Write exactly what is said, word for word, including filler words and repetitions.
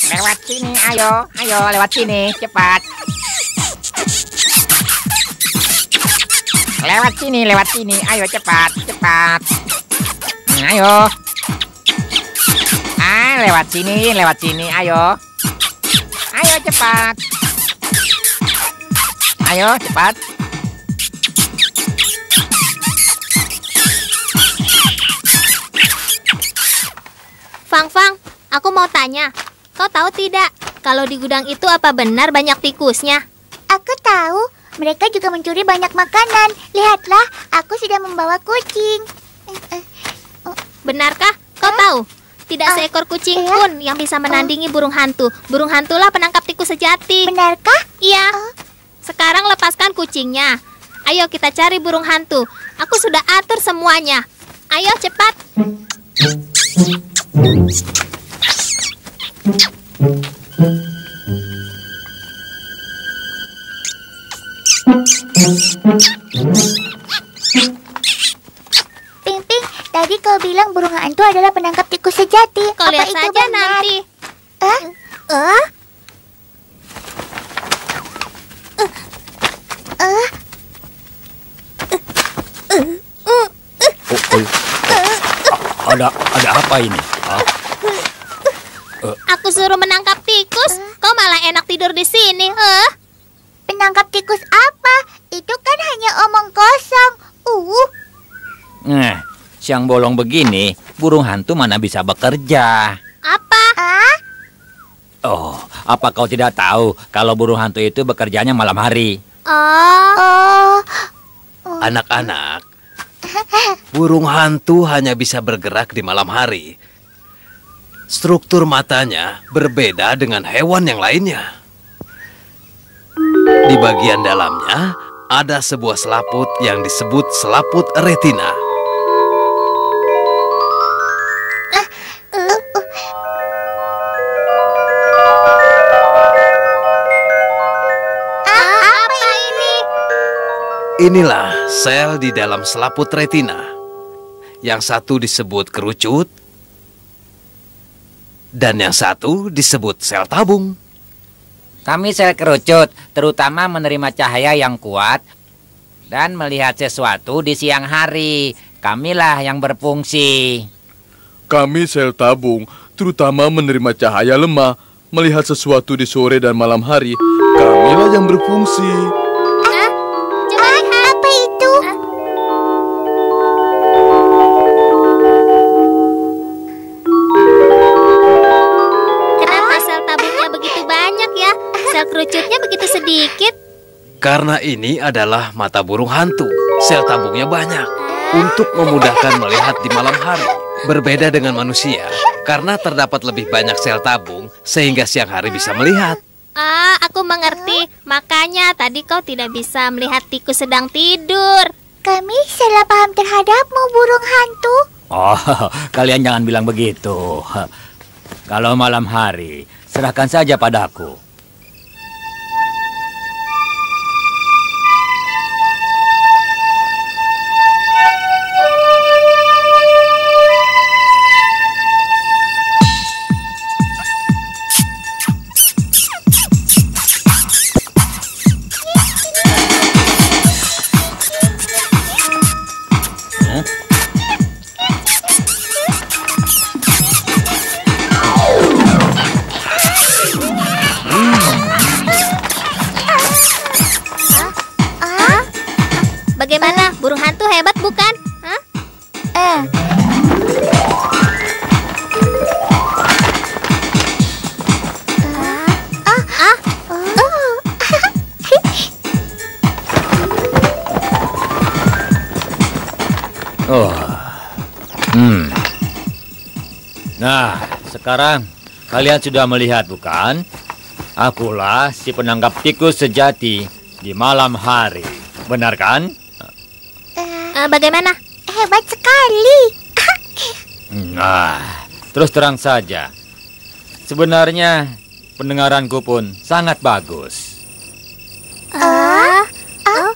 Lewat sini, ayo, ayo lewat sini, cepat. Lewat sini, lewat sini, ayo cepat, cepat. Ayo. Ah, lewat sini, lewat sini, ayo. Ayo cepat. Ayo cepat. Fang Fang, aku mau tanya. Kau tahu tidak, kalau di gudang itu apa benar banyak tikusnya? Aku tahu, mereka juga mencuri banyak makanan. Lihatlah, aku sudah membawa kucing. Benarkah? Kau Hah? tahu? Tidak Ah, seekor kucing iya? pun yang bisa menandingi burung hantu. Burung hantulah penangkap tikus sejati. Benarkah? Iya. Oh. Sekarang lepaskan kucingnya. Ayo kita cari burung hantu. Aku sudah atur semuanya. Ayo cepat. Ping Ping, tadi kau bilang burung hantu adalah penangkap tikus sejati. Kau Apa lihat itu saja benar? nanti. Eh? Eh? Eh? Oh, oh, oh. Ada ada apa ini? Hah? Aku suruh menangkap tikus. Kau malah enak tidur di sini. Eh? Penangkap tikus apa? Itu kan hanya omong kosong. Uh. Nah, siang bolong begini, burung hantu mana bisa bekerja? Apa? Ah? Oh, apa kau tidak tahu kalau burung hantu itu bekerjanya malam hari? Oh. Oh. Anak-anak, burung hantu hanya bisa bergerak di malam hari. Struktur matanya berbeda dengan hewan yang lainnya. Di bagian dalamnya ada sebuah selaput yang disebut selaput retina. Apa ini? Inilah sel di dalam selaput retina. Yang satu disebut kerucut, dan yang satu disebut sel tabung. Kami sel kerucut, terutama menerima cahaya yang kuat dan melihat sesuatu di siang hari. Kamilah yang berfungsi. Kami sel tabung, terutama menerima cahaya lemah, melihat sesuatu di sore dan malam hari. Kamilah yang berfungsi. Hah? Coba lihat. Apa itu? Kenapa sel tabungnya begitu banyak ya? Sel kerucutnya begitu sedikit. Karena ini adalah mata burung hantu. Sel tabungnya banyak untuk memudahkan melihat di malam hari. Berbeda dengan manusia, karena terdapat lebih banyak sel tabung sehingga siang hari bisa melihat. Ah, aku mengerti. Makanya tadi kau tidak bisa melihat tikus sedang tidur. Kami salah paham terhadapmu, burung hantu. Oh, kalian jangan bilang begitu. Kalau malam hari, serahkan saja padaku. Bagaimana? Burung hantu hebat bukan? Hah? Eh. Ah, ah, Oh. Oh. Hmm. Nah, sekarang kalian sudah melihat bukan? Akulah si penangkap tikus sejati di malam hari. Benar kan? ah, bagaimana? Hebat sekali. Nah, terus terang saja. Sebenarnya pendengaranku pun sangat bagus. Ah? Hah?